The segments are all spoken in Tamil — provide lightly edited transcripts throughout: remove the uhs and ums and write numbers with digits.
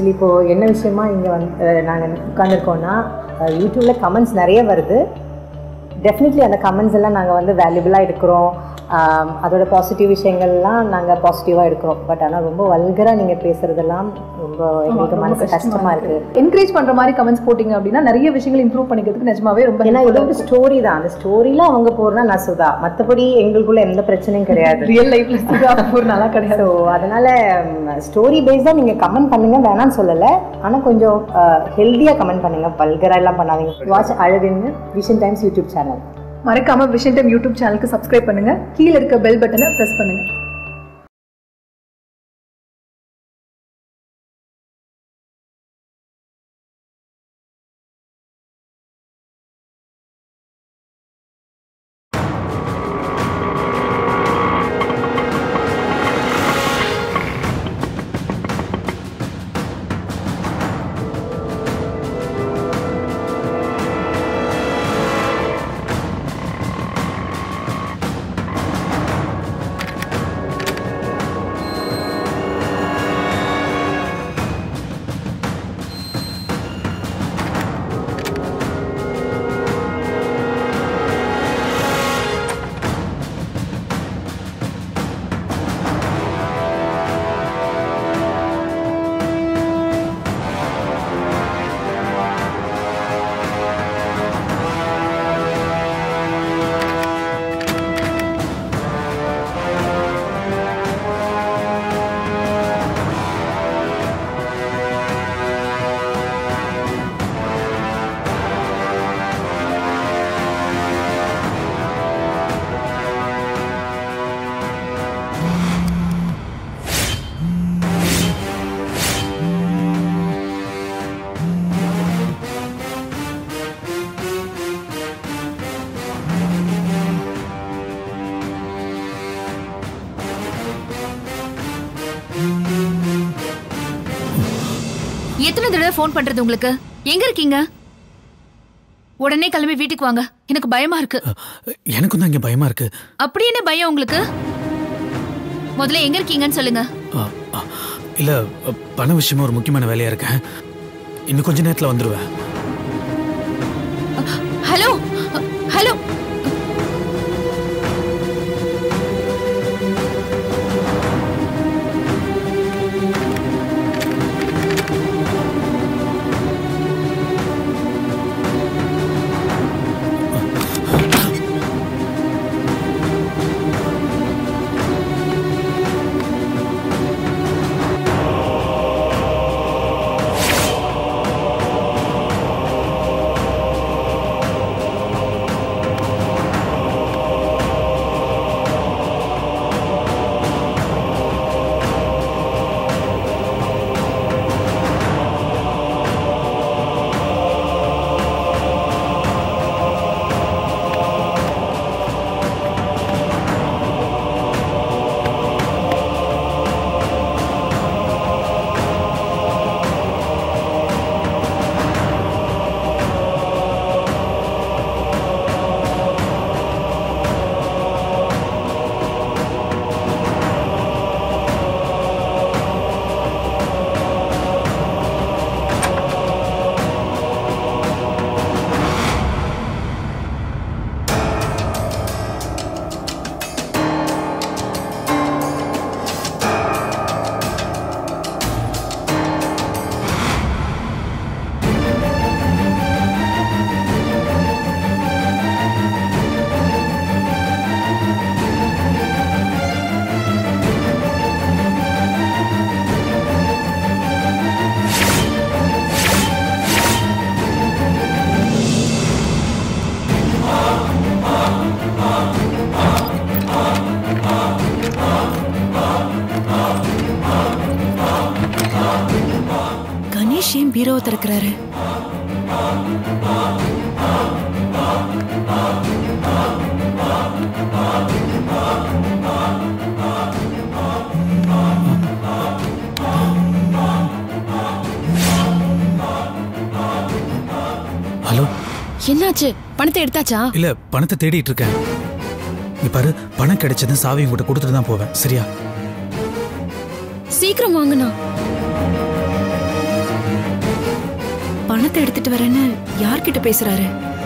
ஆக்சுவலி இப்போது என்ன விஷயமா இங்கே நாங்கள் உட்காந்துருக்கோன்னா யூடியூப்பில் கமெண்ட்ஸ் நிறைய வருது. டெஃபினெட்லி அந்த கமெண்ட்ஸ் எல்லாம் நாங்கள் வேல்யூபிளாக எடுக்கிறோம். அதோட பாசிட்டிவ் விஷயங்கள்லாம் நாங்கள் பாசிட்டிவாக எடுக்கிறோம். பட் ஆனால் ரொம்ப வல்கராக நீங்கள் பேசுகிறதெல்லாம் ரொம்ப எங்களுக்கு மனசு கஷ்டமாக இருக்குது. என்கரேஜ் பண்ணுற மாதிரி கமெண்ட்ஸ் போட்டிங்க அப்படின்னா நிறைய விஷயங்கள் இம்ப்ரூவ் பண்ணிக்கிறதுக்கு நிஜமாவே ரொம்ப, ஏன்னா இது ஒரு ஸ்டோரி தான். அந்த ஸ்டோரியில் அவங்க போகிறனா நான் சுதா, மற்றபடி எங்களுக்குள்ள எந்த பிரச்சனையும் கிடையாது. ரியல் லைஃப்பில் சுதா போகிறனால கிடையாது. ஸோ அதனால் ஸ்டோரி பேஸ்டாக நீங்கள் கமெண்ட் பண்ணுங்கள், வேணான்னு சொல்லலை. ஆனால் கொஞ்சம் ஹெல்த்தியாக கமெண்ட் பண்ணுங்கள், வல்கராக எல்லாம் பண்ணாதீங்க. வாட்ச் அழகுன்னு விஷன் டைம்ஸ் யூடியூப் சேனல். மறக்காம விஷன் டைம் யூடியூப் சேனலுக்கு சப்ஸ்கிரைப் பண்ணுங்க. கீழே இருக்க பெல் பட்டனை பிரஸ் பண்ணுங்க. எத்தனை தடவை ஃபோன் பண்றது உங்களுக்கு? எங்க இருக்கீங்க? உடனே கிளம்பி வீட்டுக்கு வாங்க, எனக்கு பயமா இருக்கு. எனக்கும் தான் இங்க பயமா இருக்கு. அப்படி என்ன பயம் உங்களுக்கு? முதல்ல எங்க இருக்கீங்கன்னு சொல்லுங்க. இல்ல, பண விஷயமா ஒரு முக்கியமான வேலையா இருக்கேன். இன்னும் கொஞ்ச நேரத்துல வந்துருவேன். ஹலோ ஹலோ, ஏன் பீரோவை திறக்கிறாரு? ஹலோ, என்னாச்சு? பணத்தை எடுத்தாச்சா? இல்ல, பணத்தை தேடிட்டு இருக்கேன். நீ பாரு, பணம் கிடைச்சது சாவி உங்ககிட்ட கொடுத்துட்டு தான் போவேன், சரியா? சீக்கிரம் வாங்கண்ணா. பணத்தை எடுத்துட்டு வரேன்னு யார்கிட்ட பேசுறாரு?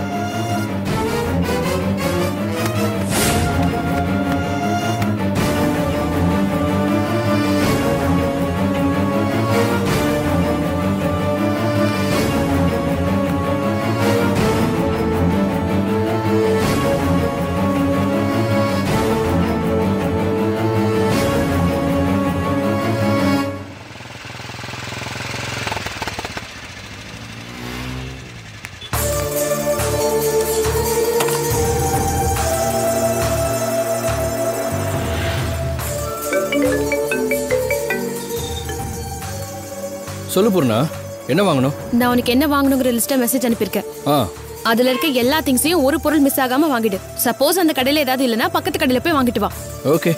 சொல்லு பூர்ணா, என்ன வாங்கணும்? நான் உனக்கு என்ன வாங்கணுங்கிற லிஸ்ட்டை மெசேஜ் அனுப்பியிருக்கேன். அதுல இருக்க எல்லா திங்ஸையும் ஒரு பொருள் மிஸ் ஆகாம வாங்கிடு. சப்போஸ் அந்த கடையில ஏதாவது இல்லைன்னா பக்கத்து கடையில போய் வாங்கிட்டு வா. ஓகே.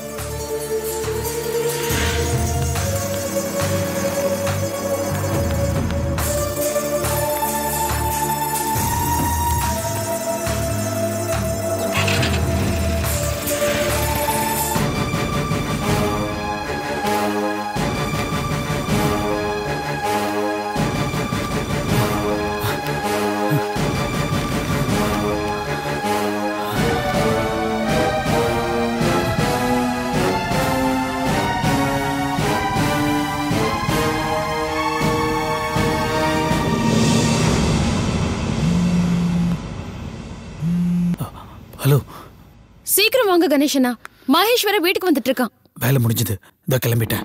ஹலோ, சீக்கிரம் வாங்க கணேஷனா. மகேஸ்வர வீட்டுக்கு வந்துட்டு இருக்கான். வேலை முடிஞ்சது, இதோ கிளம்பிட்டேன்.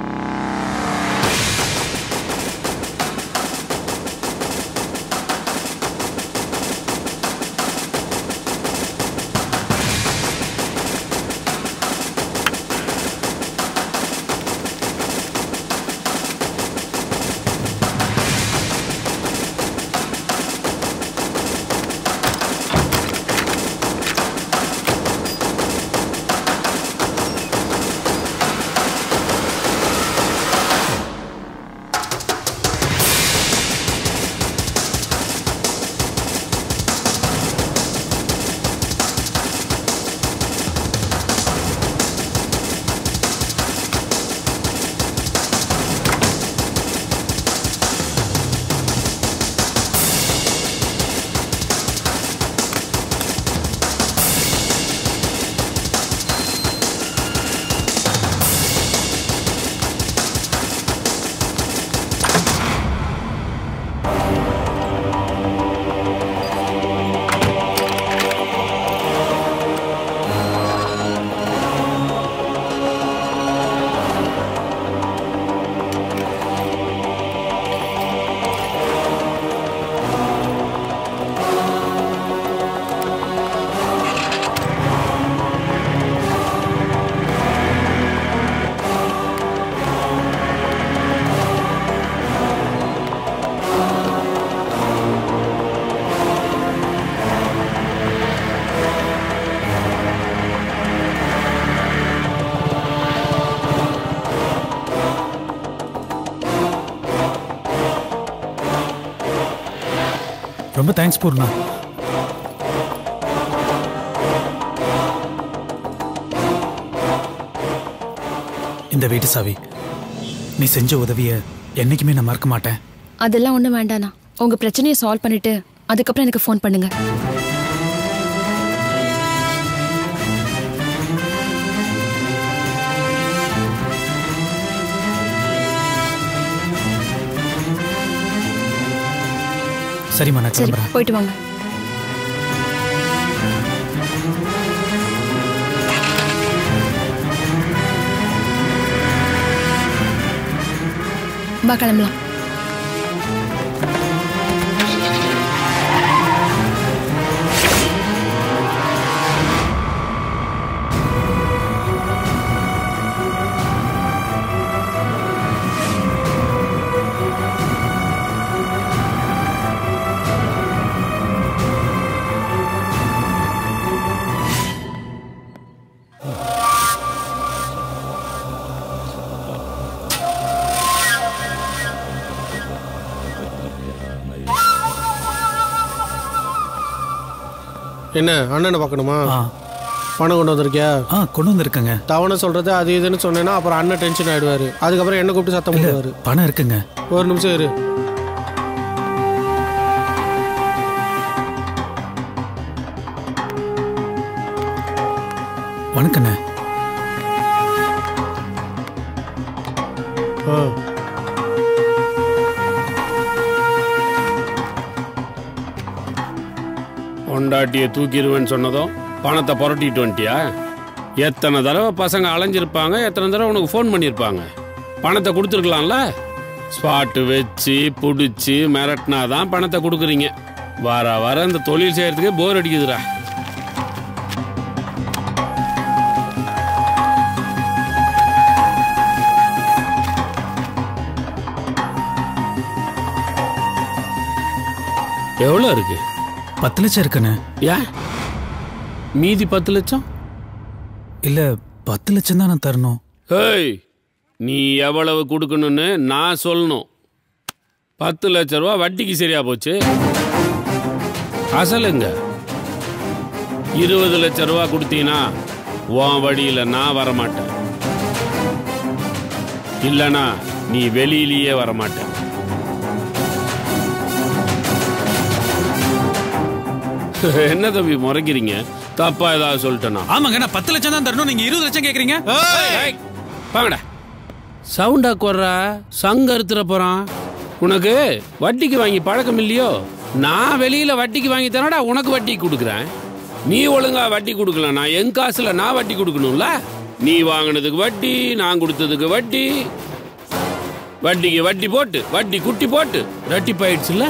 ரொம்ப தேங்க்ஸ் பூர்ணா. இந்த வீட்டு சாவி, நீ செஞ்ச உதவியை என்னைக்குமே நான் மறக்க மாட்டேன். அதெல்லாம் ஒன்றும் வேண்டாண்ணா. உங்க பிரச்சனையை சால்வ் பண்ணிட்டு அதுக்கப்புறம் எனக்கு ஃபோன் பண்ணுங்க. சரிம்மா, நான் சரி, கிளம்புறேன். போயிட்டு வாங்க. வா கிளம்பலாம். என்ன அண்ணனை பார்க்கணுமா? பணம் கொண்டு வந்திருக்கியா? கொண்டு வந்திருக்கேங்க. தவணை சொல்றது அது இதுன்னு சொன்னேன்னா அப்புறம் அண்ணன் டென்ஷன் ஆயிடுவாரு. அதுக்கப்புறம் என்ன கூப்பிட்டு சத்தம் போடுவாரு. பணம் இருக்குங்க. ஒரு நிமிஷம் இரு. வணக்கண்ணே. பொண்டாட்டியை தூக்கிடுவேன்னு சொன்னதும் பணத்தை புரட்டிட்டு வந்துட்டியா? எத்தனை தடவை பசங்க அலைஞ்சிருப்பாங்க, எத்தனை தடவை உனக்கு ஃபோன் பண்ணியிருப்பாங்க. பணத்தை கொடுத்துருக்கலாம்ல. ஸ்பாட்டு வச்சு பிடிச்சி மிரட்டினாதான் பணத்தை கொடுக்குறீங்க. வர வர இந்த தொழில் செய்யறதுக்கே போர் அடிக்குதுடா. எவ்வளோ இருக்கு? 10 லட்சம் இருக்குண்ணே. ஏன் மீதி 10 லட்சம்? இல்ல 10 லட்சம் தான் நான் தரணும். ஏய், நீ எவ்வளவு கொடுக்கணும்னு நான் சொல்லணும். 10 லட்ச ரூபா வட்டிக்கு சரியா போச்சு. அசலுங்க 20 லட்ச ரூபா கொடுத்தீங்கன்னா உன் வழியில நான் வரமாட்டேன். இல்லனா நீ வெளியிலேயே வரமாட்டேன். என்ன தம்பி முறைக்கிறீங்க? தப்பா ஏதாவது சொல்லிட்டேனா? ஆமாங்க, நான் 10 லட்சம் தான் தரணும், நீங்க 20 லட்சம் கேக்குறீங்க. வாங்கடா. சவுண்டா குறா, சங்க அறுத்துற போறான். உனக்கு வட்டிக்கு வாங்கி பழக்கம் இல்லையோ? நான் வெளியில வட்டிக்கு வாங்கி தரடா உனக்கு வட்டி கொடுக்குறேன். நீ ஒழுங்கா வட்டி கொடுக்கல, நான் என் காசுல நான் வட்டி கொடுக்கணும்ல. நீ வாங்கினதுக்கு வட்டி, நான் கொடுத்ததுக்கு வட்டி, வட்டிக்கு வட்டி போட்டு வட்டி குட்டி போட்டு ரெட்டிப்பாயிடுச்சுல்ல.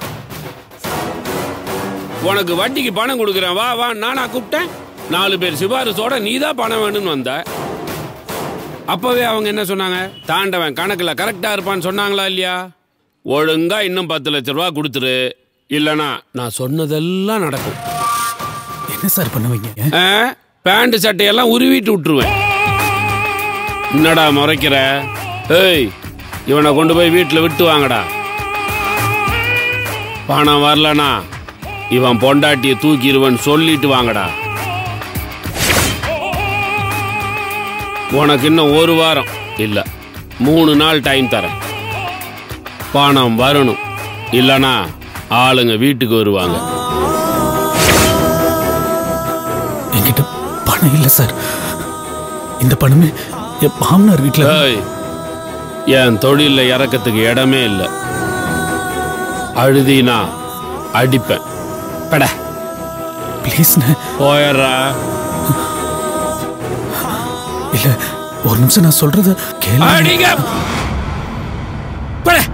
உனக்கு வட்டிக்கு பணம் கொடுக்குறேன், வா வா. நானா கூப்பிட்டேன்? 4 பேர் சிபாரிசோட நீ தான் பணம் வேணும்னு வந்த. அப்பவே அவங்க என்ன சொன்னாங்க? தாண்டவன் கணக்கில் கரெக்டா இருப்பான்னு சொன்னாங்களா இல்லையா? ஒழுங்கா இன்னும் 10 லட்ச ரூபா கொடுத்துரு, இல்லனா நான் சொன்னதெல்லாம் நடக்கும். என்ன சார் பண்ணுவீங்க? பேண்ட் சட்டையெல்லாம் உருவிட்டு விட்டுருவேன். என்னடா முறைக்கிற? ஏய், இவனை கொண்டு போய் வீட்டில் விட்டு வாங்கடா. பணம் வரலனா இவன் பொண்டாட்டியை தூக்கிடுவன் சொல்லிட்டு வாங்கடா. உனக்கு இன்னும் 1 வாரம் இல்ல 3 நாள் டைம் தரேன். பணம் வரணும், இல்லனா ஆளுங்க வீட்டுக்கு வருவாங்க. என்கிட்ட பணம் இல்ல சார். இந்த பணமே என் மாமனார் வீட்டுல. என் தொழில இறக்கத்துக்கு இடமே இல்லை. அழுதினா அடிப்பேன். பட ப்ளீஸ் போயறா. இல்ல, ஒரு நிமிஷம் நான் சொல்றது கேளுங்க. பட.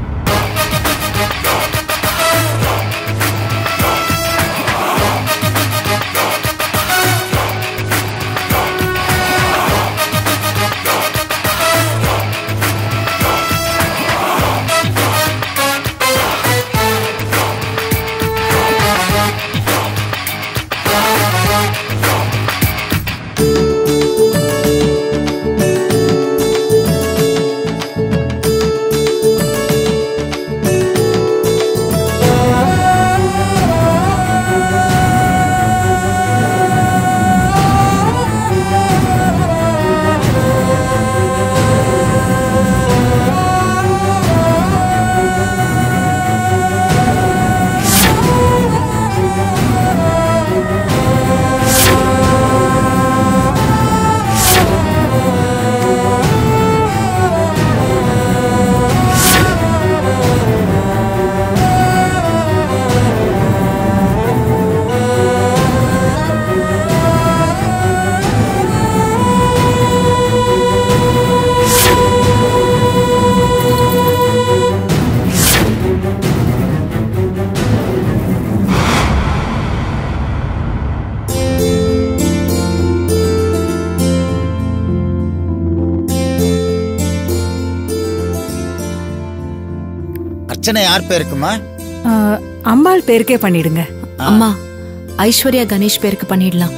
அர்ச்சனை யார் பேருக்குமா? அம்பாள் பேருக்கே பண்ணிடுங்க. அம்மா, ஐஸ்வர்யா கணேஷ் பேருக்கு பண்ணிடலாம்.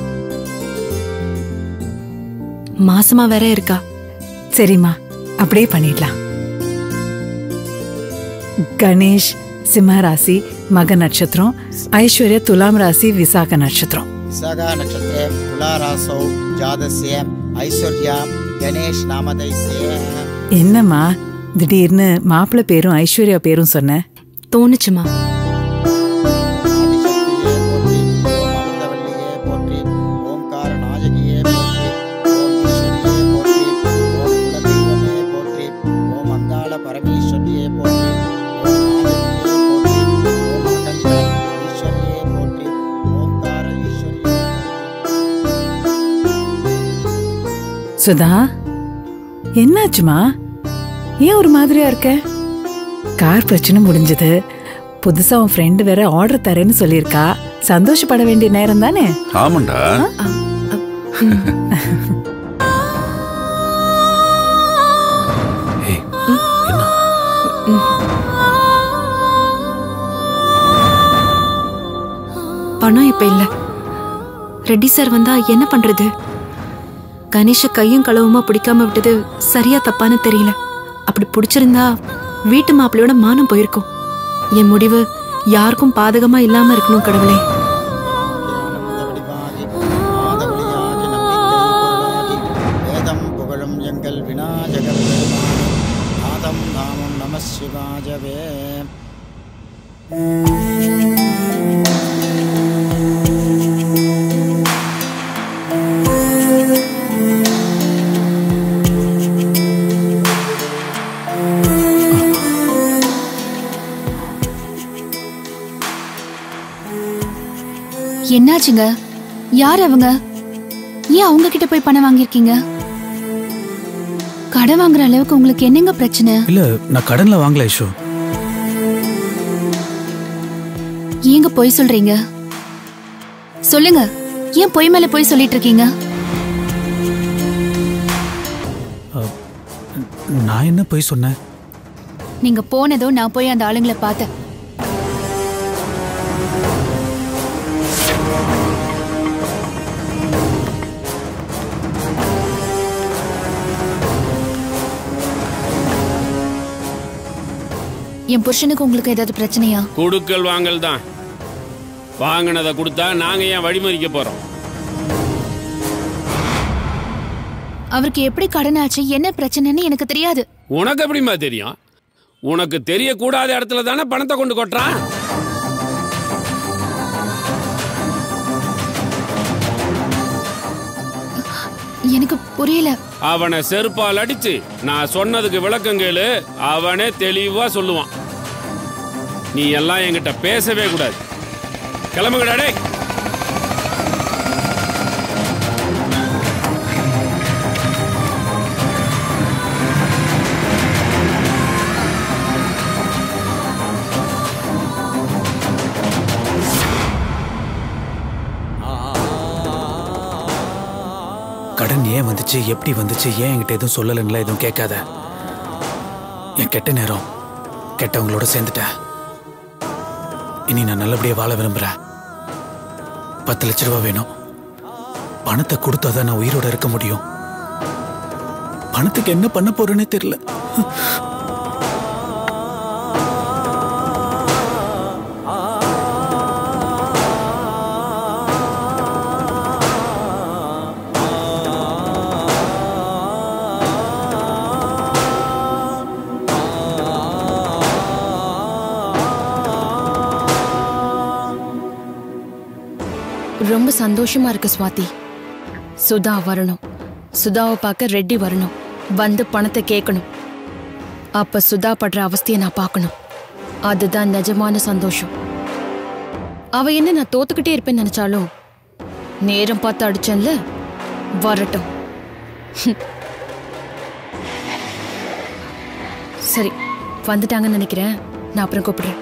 மாசமா வேற இருக்கா. சரிம்மா, அப்படியே பண்ணிடலாம். கணேஷ் சிம்ம ராசி மக நட்சத்திரம், ஐஸ்வர்யா துலாம் ராசி விசாக நட்சத்திரம். விசாகா நட்சத்திரே துலா ராசோ ஜாதஸ்ய ஐஸ்வர்யா கணேஷ் நாமதேஸ்ய. என்னம்மா திடீர்னு மாப்பிள்ளை பேரும் ஐஸ்வர்யா பேரும் சொன்ன? தோணுச்சுமா. ஆதிசக்தியே போற்றி, ஓம் அமிர்தவல்லியே போற்றி, ஓம்கார நாயகியே போற்றி. சுதா, என்னாச்சுமா? ஏன் ஒரு மாதிரியா இருக்க? கார் பிரச்சனை முடிஞ்சது. புதுசா உன் ஃப்ரெண்டு வேற ஆர்டர் தரேன்னு சொல்லியிருக்கா. சந்தோஷப்பட வேண்டிய நேரம் தானே? ஆமாண்டா. பணம் இப்ப இல்ல. ரெட்டி சார் வந்தா என்ன பண்றது? கணேஷ கையும் களவுமா பிடிக்காம விட்டது சரியா தப்பான்னு தெரியல. அப்படி பிடிச்சிருந்தா வீட்டு மாப்பிள்ளையோட மானம் போயிருக்கும். என் முடிவு யாருக்கும் பாதகமா இல்லாம இருக்கணும் கடவுளே. வேதம் புகழும் எங்கள் விநாயகர் நாதம் நாமம் நம சிவாஜவே. என்னாச்சுங்க? யார் அவங்க? ஏன் அவங்க கிட்ட போய் பணம் வாங்கிருக்கீங்க? கடன் வாங்குற அளவுக்கு உங்களுக்கு என்னங்க பிரச்சனை? இல்ல, நான் கடன்ல வாங்கல ஐஷு. ஏங்க பொய் சொல்றீங்க? சொல்லுங்க, ஏன் பொய் மேல பொய் சொல்லிட்டு இருக்கீங்க? நான் என்ன பொய் சொன்னேன்? நீங்க போனதோ நான் போய் அந்த ஆளுங்களை பார்த்தேன். என் புருஷனுக்கு உங்களுக்கு ஏதாவது பிரச்சனையா? கொடுக்கல் வாங்கல் தான். வாங்கினதை கொடுத்தா நாங்க ஏன் வழிமறிக்க போறோம்? அவருக்கு எப்படி கடன் ஆச்சு, என்ன பிரச்சனைன்னு எனக்கு தெரியாது. உனக்கு எப்படிமா தெரியும்? உனக்கு தெரியக்கூடாத இடத்துல தானே பணத்தை கொண்டு கொட்டுறான். எனக்கு புரியல. அவனை செருப்பால் அடிச்சு நான் சொன்னதுக்கு விளக்கம் கேளு, அவனே தெளிவா சொல்லுவான். நீ எல்லாம் என்கிட்ட பேசவே கூடாது. கிளம்புங்கடா டேய். கடன் ஏன் வந்துச்சு, எப்படி வந்துச்சு, ஏன் என்கிட்ட எதுவும் சொல்லலன்னா எதுவும் கேட்காத. என் கெட்ட நேரம், கெட்டவங்களோட சேர்ந்துட்டேன். இனி நான் நல்லபடியா வாழ விரும்புறேன். 10 லட்ச ரூபா வேணும். பணத்தை கொடுத்தாதான் நான் உயிரோட இருக்க முடியும். பணத்துக்கு என்ன பண்ண போறேன்னே தெரியல. ரொம்ப சந்தோஷமா இருக்கு ஸ்வாதி. சுதா வரணும். சுதாவை பார்க்க ரெட்டி வரணும். வந்து பணத்தை கேட்கணும். அப்ப சுதா படுற அவஸ்தையை நான் பார்க்கணும். அதுதான் நிஜமான சந்தோஷம். அவ என்ன நான் தோத்துக்கிட்டே இருப்பேன்னு நினைச்சாலும் நேரம் பார்த்து அடிச்சேன்ல, வரட்டும். சரி, வந்துட்டாங்கன்னு நினைக்கிறேன். நான் அப்புறம் கூப்பிடுறேன்.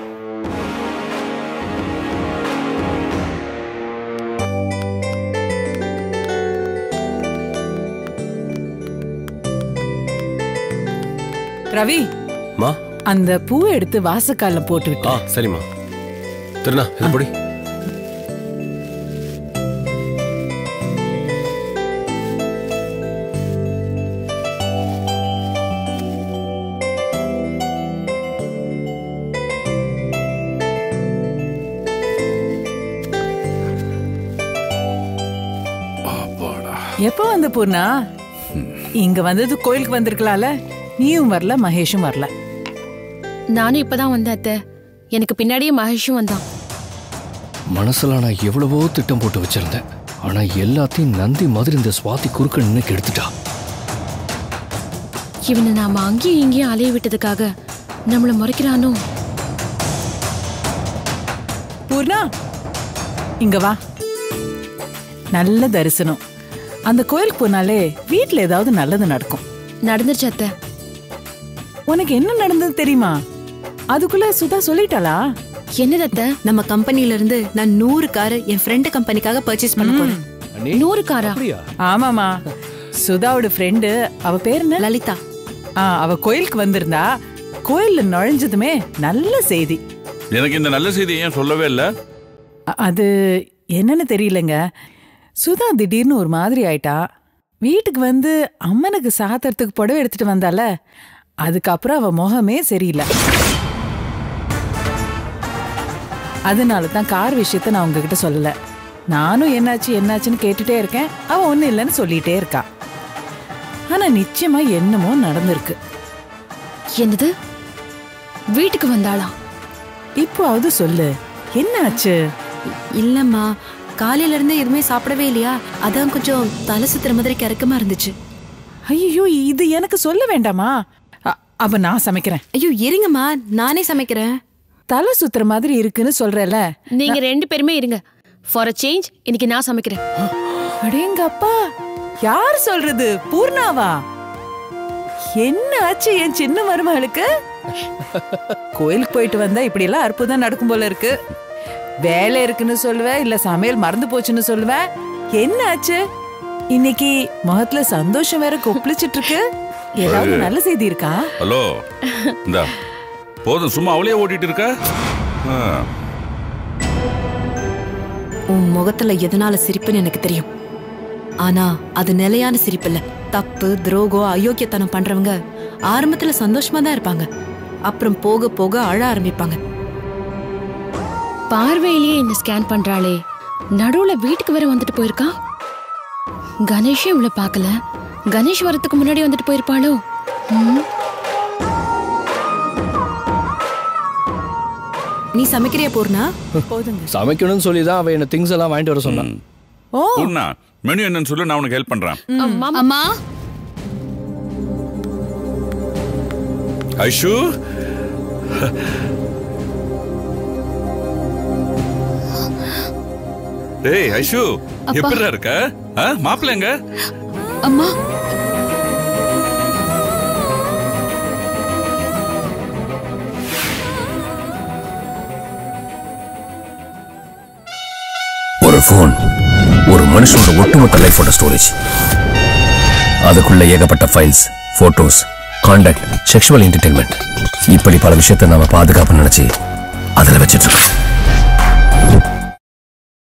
ரவி, மா, அந்த பூவை எடுத்து வாசக்கால போட்டு விட்டு. சரிம்மா. திருநா, இது போடி. எப்ப வந்த பூர்ணா? இங்க வந்தது கோயிலுக்கு வந்திருக்கலாம்ல. நீயும் வரல, மகேஷும் வரல. நானும் இப்பதான் வந்தேன் அத்தை. எனக்கு பின்னாடியே மகேஷும் வந்தான். மனசுல நான் எவ்வளவோ திட்டம் போட்டு வச்சிருந்தேன். ஆனா எல்லாத்தையும் நந்தி மாதிரி இந்த சுவாதி குறுக்க நின்று கெடுத்துட்டா. இவனை நாம அங்கேயும் இங்கேயும் அலைய விட்டதுக்காக நம்மள முறைக்கிறானோ? பூர்ணா, இங்க வா. நல்ல தரிசனம். அந்த கோயிலுக்கு போனாலே வீட்ல ஏதாவது நல்லது நடக்கும். நடந்துருச்சு அத்தை. உனக்கு என்ன நடந்தது தெரியுமா? அதுக்குள்ள சுதா சொல்லிட்டாளா? என்னது அத்தை? நம்ம கம்பெனில இருந்து நான் 100 கார் என் ஃப்ரெண்ட் கம்பெனிக்காக பர்ச்சேஸ் பண்ண போறேன். 100 காரா? ஆமாமா. சுதாவோட ஃப்ரெண்டு, அவ பேர் என்ன? லலிதா. அவ கோயிலுக்கு வந்திருந்தா. கோயில்ல நுழைஞ்சதுமே நல்ல செய்தி. எனக்கு இந்த நல்ல செய்தி ஏன் சொல்லவே இல்ல? அது என்னன்னு தெரியலங்க. சுதா திடீர்னு ஒரு மாதிரி ஆயிட்டா. வீட்டுக்கு வந்து அம்மனுக்கு சாத்துறதுக்கு புடவை எடுத்துட்டு வந்தால, அதுக்கப்புறம் அவ முகமே சரியில்லை. அதனால தான் கார் விஷயத்த நான் உங்ககிட்ட சொல்லல. நானும் என்னாச்சுன்னு கேட்டுட்டே இருக்கேன். அவ ஒன்னும் இல்லைன்னு சொல்லிட்டே இருக்கா. ஆனா நிச்சயமா என்னமோ நடந்திருக்கு. என்னது? வீட்டுக்கு வந்தாளா? இப்போவாவது சொல்லு, என்ன ஆச்சு? இல்லம்மா, காலையில இருந்து எதுவுமே சாப்பிடவே இல்லையா, அதான் கொஞ்சம் தலை சுத்துற மாதிரி கிறக்கமா இருந்துச்சு. ஐயோ, இது எனக்கு சொல்ல வேண்டாமா? அப்ப நான் சமைக்கிறேன். ஐயோ இருங்கம்மா, நானே சமைக்கிறேன். தலை சுத்துற மாதிரி இருக்குன்னு சொல்றல. நீங்க 2 பேருமே இருங்க. ஃபார் அ சேஞ்ச் இன்னைக்கு நான் சமைக்கிறேன். அடேங்கப்பா, யார் சொல்றது? பூர்ணாவா? என்ன ஆச்சு என் சின்ன மருமகளுக்கு? கோயிலுக்கு போயிட்டு வந்தா இப்படி எல்லாம் அற்புதம் நடக்கும் போல இருக்கு. வேலை இருக்குன்னு சொல்லுவேன், இல்ல சமையல் மறந்து போச்சுன்னு சொல்லுவேன். என்ன ஆச்சு இன்னைக்கு? முகத்துல சந்தோஷம் வேற கொப்பளிச்சிட்டு இருக்கு. ஏதாவது நல்ல செய்தி இருக்கா? ஹலோ, இந்தா போதும், சும்மா அவளையே ஓட்டிட்டு இருக்க. உன் முகத்துல எதனால சிரிப்புன்னு எனக்கு தெரியும். ஆனா அது நிலையான சிரிப்பு இல்ல. தப்பு, துரோகம், அயோக்கியத்தனம் பண்றவங்க ஆரம்பத்துல சந்தோஷமா தான் இருப்பாங்க. அப்புறம் போக போக அழ ஆரம்பிப்பாங்க. பார்வையிலேயே என்ன ஸ்கேன் பண்றாளே, நடுவுல வீட்டுக்கு வேற வந்துட்டு போயிருக்கா. கணேஷே இவளை பார்க்கல. கணேஷ் வரத்துக்கு முன்னாடி வந்துட்டு போயிருப்பாளோ? நீ சமைக்கிறியா பூர்ணா? சமைக்கணும்னு சொல்லிதான் அவ என்ன திங்ஸ் எல்லாம் வாங்கிட்டு வர சொன்னான். பூர்ணா, மெனு என்னன்னு சொல்லு, நான் உனக்கு ஹெல்ப் பண்றேன். அம்மா, ஐஷு, டேய் ஐஷு, எப்படி இருக்க? மாப்பிள்ளை எங்க? அம்மா, ஒரு போன் ஒரு மனுஷனோட ஒட்டுமொத்த லைஃபோட ஸ்டோரேஜ். அதுக்குள்ள ஏகப்பட்ட files, photos, contact, sexual entertainment, இப்படி பல விஷயத்தை நாம பாதுகாப்பு நினைச்சு அதுல வச்சிட்டு இருக்கோம்.